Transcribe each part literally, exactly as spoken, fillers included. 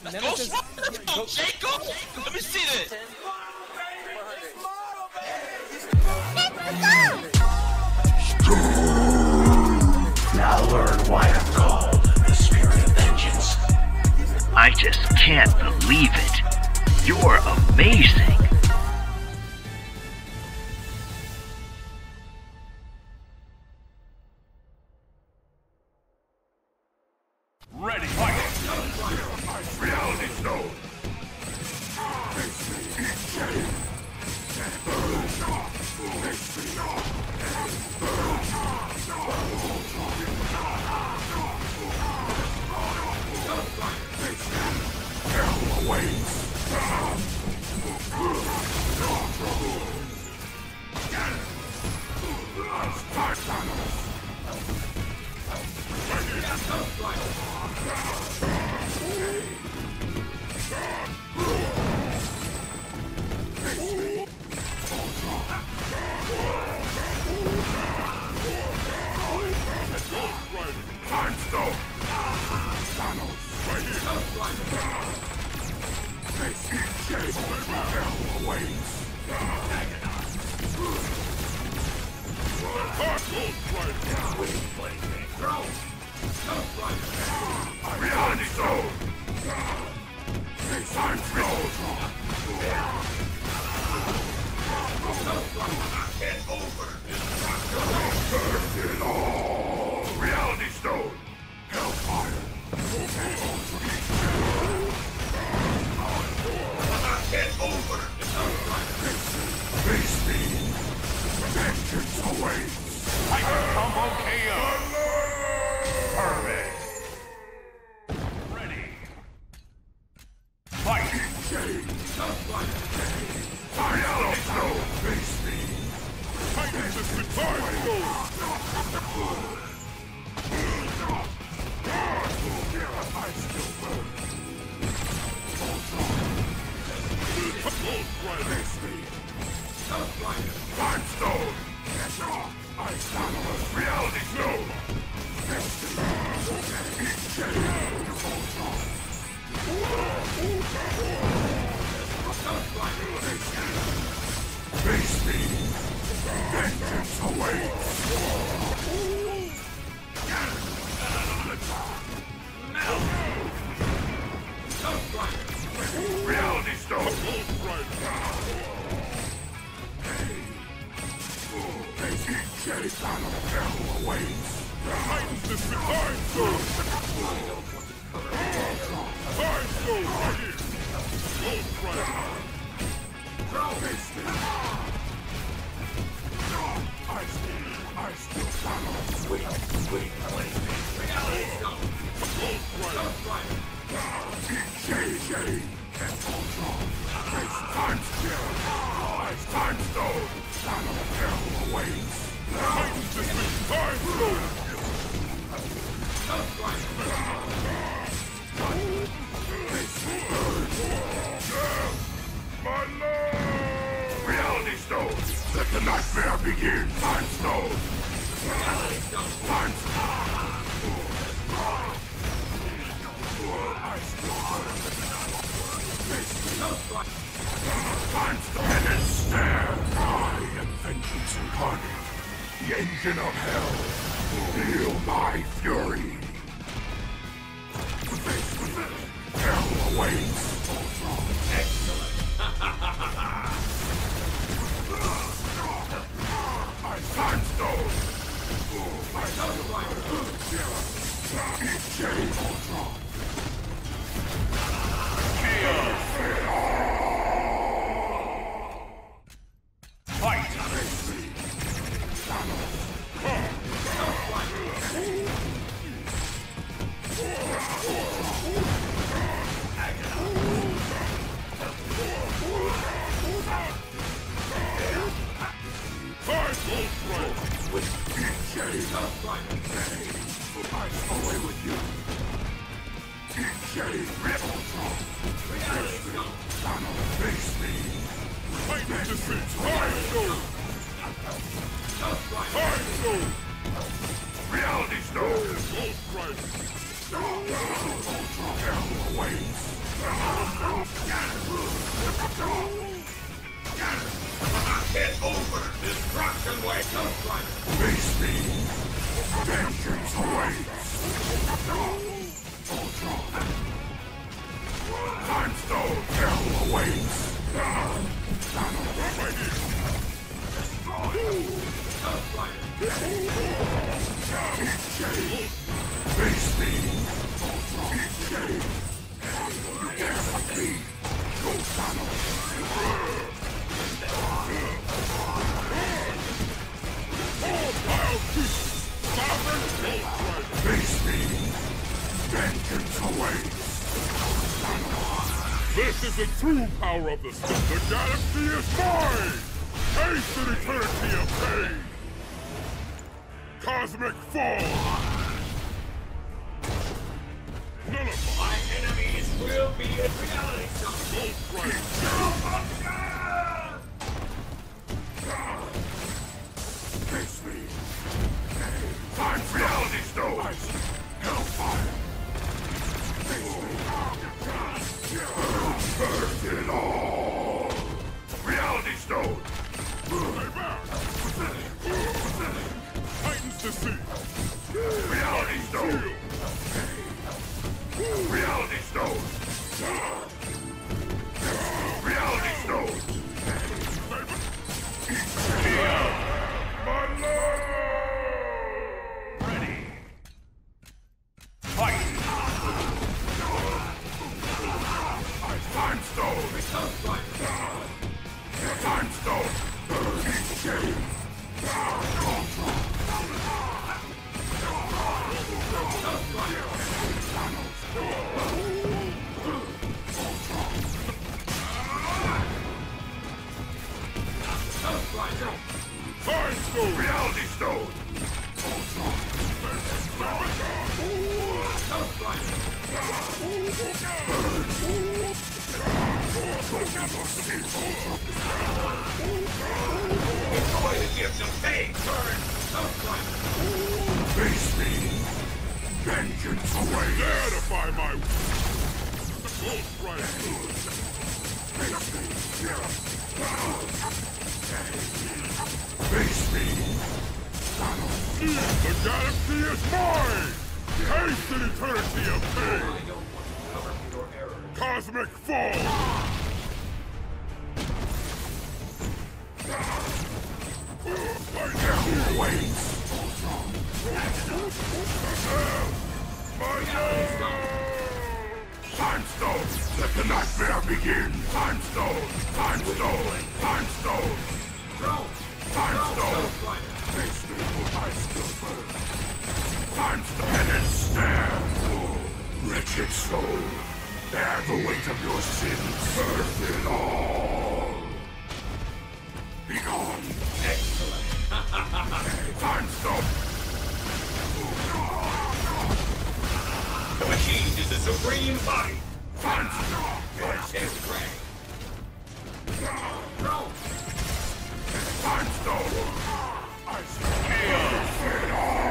Let's Nemesis, go, go, Jacob! Let me see this! Now learn why I'm called the Spirit of Vengeance. I just can't believe it. You're amazing. Ready, fight! Reality Stone! Hell awaits! Time Stone! Thanos, right here! Face it, Jade! Hell awaits! Reality Stone! Time Stone! It's over! Earth it all! Reality Stone! Hellfire! It's over! Face me! Vengeance awaits! Titan Combo K O! Perfect! Ready! Fight! Reality Stone! Face me! Titan System Time! I still will. Face me. Time Stone. Ice Thanos. Reality Stone. Face me. Vengeance awaits. Reality Stone! Face it, Jedi Thanos, hell awaits! Titans is the Time Stone! Time Stone right here! Ghost Rider! Face me! I still, I still Thanos! Sweet, sweet, Reality Stone! Ghost Rider! Jedi, Jedi! Face Time Skill! Ice Time Stone! Thanos hell awaits! Titans is the Time Stone! My lord! Reality Stone! Let the nightmare begin! Time Stone! Reality Stone! Time Stone! Time Stone! And stare! I am vengeance incarnate! The engine of hell! Feel my fury! Hell awaits! Excellent! Time Stone! Eat Jade Ultron! Fight! Get over! Destruction waits! Face me! Vengeance awaits! Time stone! Hell awaits! Face me! You can't beat! Go Thanos! Face me! Vengeance awaits! This is the true power of the sun! The galaxy is mine! Taste an eternity of pain! Cosmic fall! Nullify! My enemies will be in reality! Face me! Time reality stone! Hellfire! Face me! Burst it all! Reality stone! Titans to see! Reality stone! Reality stone! Reality stone! My lord! Ready! Fight! Time stone! Time stone! Burning shame! Time stone! Reality stone! It's going to give some pain! Face me! Vengeance away! Gratify my... Face me! Face me! The galaxy is mine! Taste an eternity of pain! Cosmic fall! Hell waits! My lord! Time stone! Let the nightmare begin! Time stone! Time stone! Time stone! Time stone! Face me for my still burn! Time stone! Penance stand! Wretched soul! Bear the weight of your sins! Earth it all! Be gone! Excellent! Time stone! The machine is the supreme body! Time stone! It's his prey! Time stone! I kill it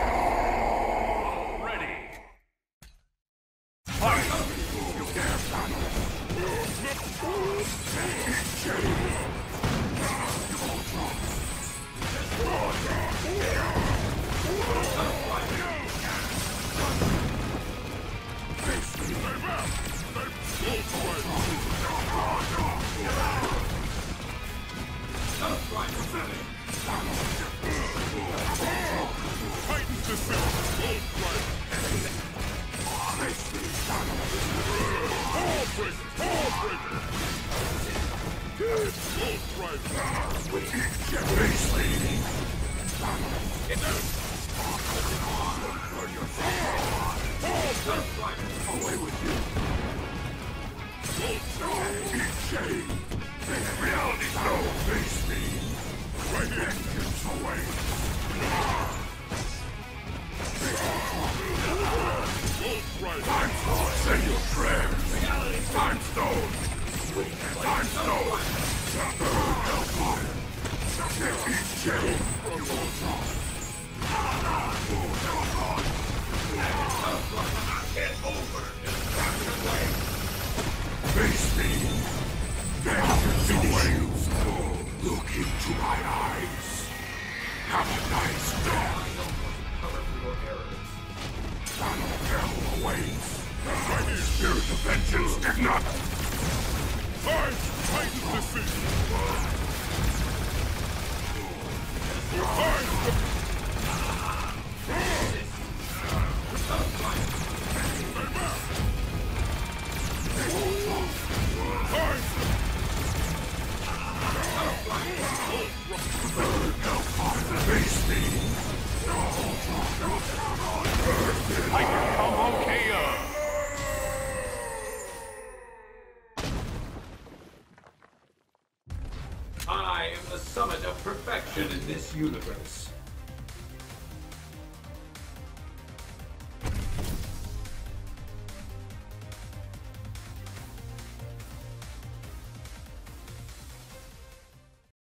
all! Ready! Fight! You dare Thanos! Titans descend! Ball breaker! Ball breaker! Bolt driver! Face me! Away with you! Eat shame! Reality stone! Face me! Right here! Vengeance away! Time stone! Say your prayers! Time stone! Time stone! Hellfire! Eat shame! You will drop! Get over! Face me! Vengeance waves. Look into my eyes. Have a nice day. Son of hell awaits. My spirit of vengeance did not. I fight decision. I can combo K O. I am the summit of perfection in this universe.